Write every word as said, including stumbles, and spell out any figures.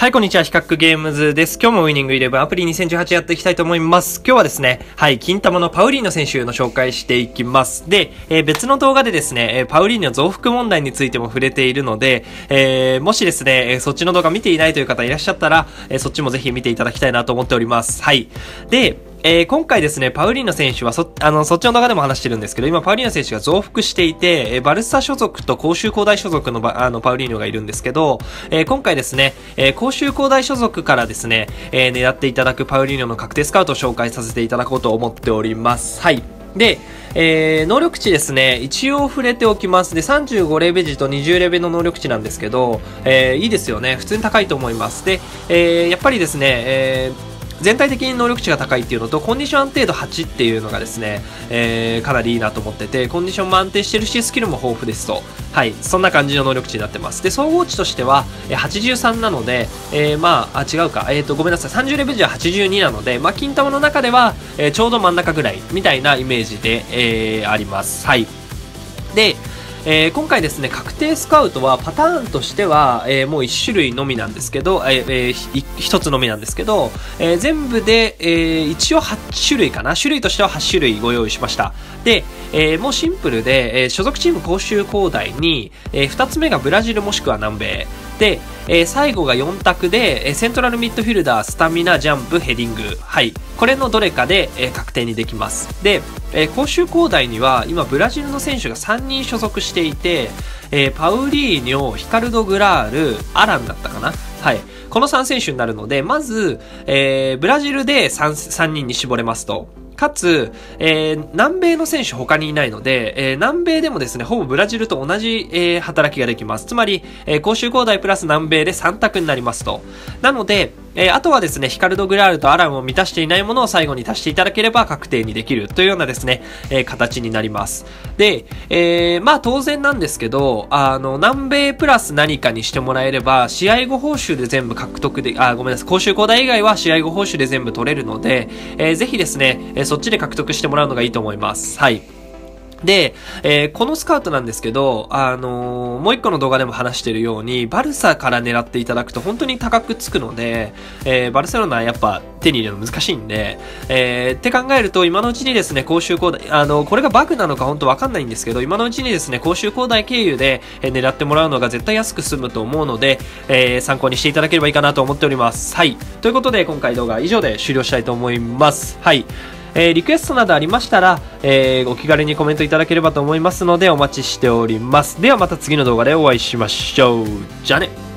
はい、こんにちは。ヒカックゲームズです。今日もウイニングイレブンアプリにせんじゅうはちやっていきたいと思います。今日はですね、はい、金玉のパウリーノ選手の紹介していきます。で、えー、別の動画でですね、パウリーノ増幅問題についても触れているので、えー、もしですね、そっちの動画見ていないという方いらっしゃったら、えー、そっちもぜひ見ていただきたいなと思っております。はい。で、えー、今回ですね、パウリーノ選手はそ、あの、そっちの動画でも話してるんですけど、今、パウリーノ選手が増幅していて、えー、バルサ所属と甲州工大所属のあの、パウリーノがいるんですけど、えー、今回ですね、えー、甲州工大所属からですね、えー、狙っていただくパウリーノの確定スカウトを紹介させていただこうと思っております。はい。で、えー、能力値ですね、一応触れておきます。で、さんじゅうごレベ時とにじゅうレベの能力値なんですけど、えー、いいですよね。普通に高いと思います。で、えー、やっぱりですね、えー、全体的に能力値が高いっていうのと、コンディション安定度はちっていうのがですね、えー、かなりいいなと思ってて、コンディションも安定してるし、スキルも豊富ですと。はい、そんな感じの能力値になってます。で、総合値としては、はちじゅうさんなので、えー、まあ、あ、違うか、えっと、ごめんなさい、さんじゅうレベル時ははちじゅうになので、まあ、金玉の中では、えー、ちょうど真ん中ぐらい、みたいなイメージで、えー、あります。はい。で、えー、今回ですね、確定スカウトはパターンとしては、えー、もういち種類のみなんですけど、えーえー、ひとつのみなんですけど、えー、全部で、えー、一応はち種類かな。種類としてははち種類ご用意しました。で、えー、もうシンプルで、えー、所属チーム甲州工大に、えー、ふたつめがブラジルもしくは南米。で、えー、最後がよん択で、えー、セントラルミッドフィルダー、スタミナ、ジャンプ、ヘディング。はい。これのどれかで、えー、確定にできます。で、えー、甲州工大には今ブラジルの選手がさんにん所属していて、えー、パウリーニョ、ヒカルド・グラール、アランだったかな。はい。このさん選手になるので、まず、えー、ブラジルで 3, さんにんに絞れますと。かつ、えー、南米の選手他にいないので、えー、南米でもですね、ほぼブラジルと同じ、えー、働きができます。つまり、えー、甲州工大プラス南米でさん択になりますと。なので、えー、あとはですね、ヒカルド・グラールとアランを満たしていないものを最後に足していただければ確定にできるというようなですね、えー、形になります。で、えー、まあ当然なんですけど、あの、南米プラス何かにしてもらえれば、試合後報酬で全部獲得で、あ、ごめんなさい、甲州工大以外は試合後報酬で全部取れるので、えー、ぜひですね、えー、そっちで獲得してもらうのがいいと思います。はい。で、えー、このスカウトなんですけど、あのー、もう一個の動画でも話しているように、バルサから狙っていただくと本当に高くつくので、えー、バルセロナやっぱ手に入れるの難しいんで、えー、って考えると今のうちにですね、甲州工大、あのー、これがバグなのか本当わかんないんですけど、今のうちにですね、甲州工大経由で狙ってもらうのが絶対安く済むと思うので、えー、参考にしていただければいいかなと思っております。はい。ということで、今回動画は以上で終了したいと思います。はい。えー、リクエストなどありましたら、えー、お気軽にコメントいただければと思いますのでお待ちしております。ではまた次の動画でお会いしましょう。じゃあね。